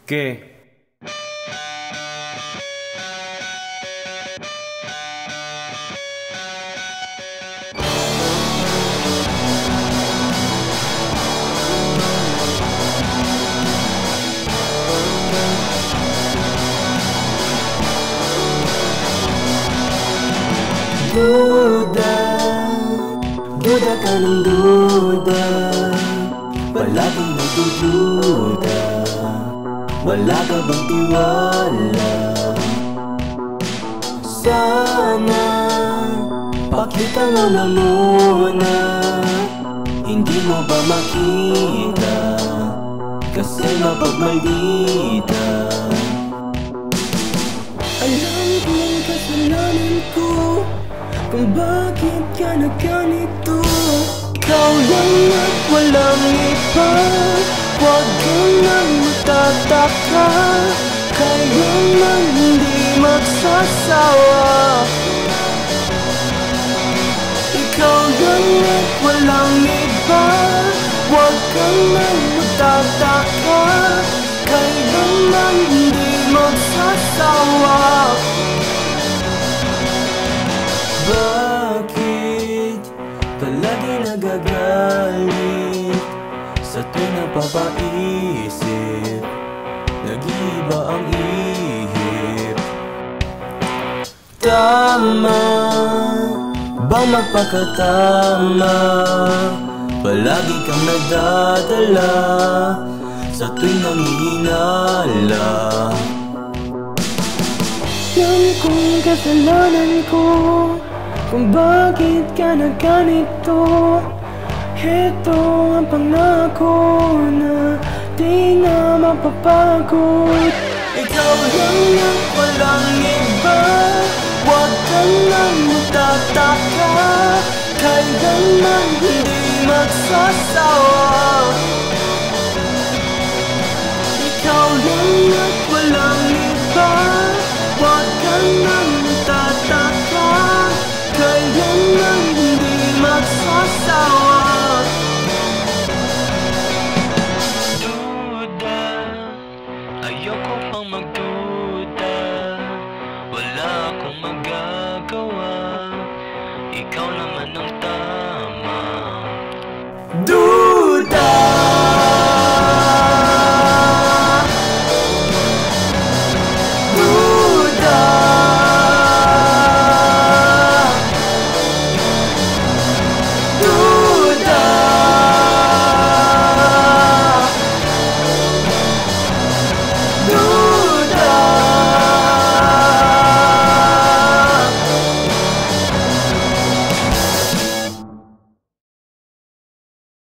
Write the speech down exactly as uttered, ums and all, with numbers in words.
Okay. Duda, duda ka ng duda, palaging nagdududa. Wala ka bang tiwala? Sana pakita mo na muna. Hindi mo ba makita? Kasi mapagmaldita. Alam kong kasalanan ko kung bakit ka na ganito. Ikaw lang at walang iba. Huwag ka nang magtataka, kailanman hindi magsasawa. Ikaw lang at walang iba. Huwag ka nang magtataka, kailanman hindi magsasawa. Bakit palagi nagagalit sa tuwing napapaisip? Nag-iiba ang ihip. Tama ba magpakatama? Palagi kang nadadala sa tuwing nangihinala. Alam kong kasalanan ko kung bakit ka na ganito. Heto ang pangako na di na mapapagod. Ikaw lang at walang iba. Huwag ka nang magtataka, kailanman hindi magsasawa. Ikaw lang at walang iba. Huwag ka nang magtataka, kailanman hindi magsasawa. Duda, ayoko pang magduda. Wala akong magagawa, ikaw lang